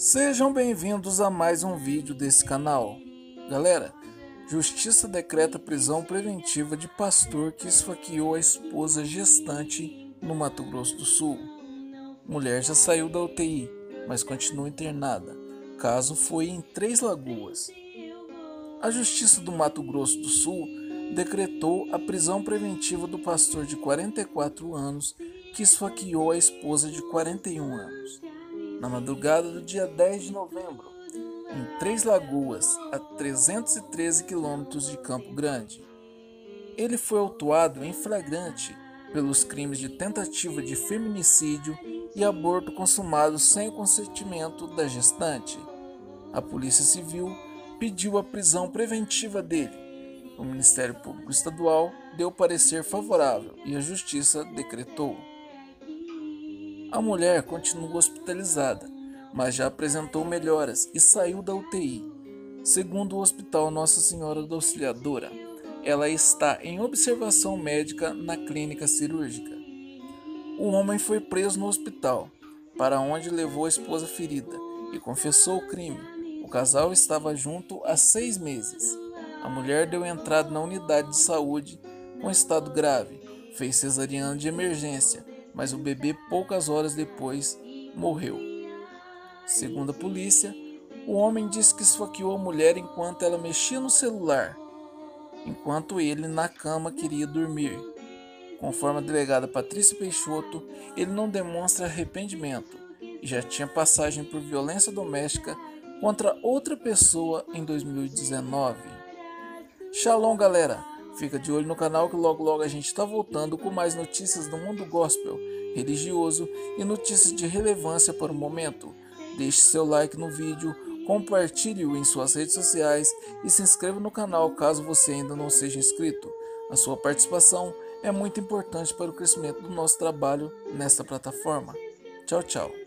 Sejam bem-vindos a mais um vídeo desse canal. Galera, Justiça decreta prisão preventiva de pastor que esfaqueou a esposa gestante no Mato Grosso do Sul. Mulher já saiu da UTI, mas continua internada. Caso foi em Três Lagoas. A Justiça do Mato Grosso do Sul decretou a prisão preventiva do pastor de 44 anos que esfaqueou a esposa de 41 anos. Na madrugada do dia 10 de novembro, em Três Lagoas, a 313 quilômetros de Campo Grande. Ele foi autuado em flagrante pelos crimes de tentativa de feminicídio e aborto consumado sem o consentimento da gestante. A Polícia Civil pediu a prisão preventiva dele. O Ministério Público Estadual deu parecer favorável e a Justiça decretou. A mulher continua hospitalizada, mas já apresentou melhoras e saiu da UTI. Segundo o Hospital Nossa Senhora da Auxiliadora, ela está em observação médica na clínica cirúrgica. O homem foi preso no hospital, para onde levou a esposa ferida, e confessou o crime. O casal estava junto há 6 meses. A mulher deu entrada na unidade de saúde com estado grave, fez cesariana de emergência, mas o bebê poucas horas depois morreu. Segundo a polícia, o homem disse que esfaqueou a mulher enquanto ela mexia no celular, enquanto ele na cama queria dormir. Conforme a delegada Patrícia Peixoto, ele não demonstra arrependimento e já tinha passagem por violência doméstica contra outra pessoa em 2019. Shalom, galera! Fica de olho no canal que logo a gente está voltando com mais notícias do mundo gospel, religioso e notícias de relevância para o momento. Deixe seu like no vídeo, compartilhe-o em suas redes sociais e se inscreva no canal caso você ainda não seja inscrito. A sua participação é muito importante para o crescimento do nosso trabalho nesta plataforma. Tchau, tchau.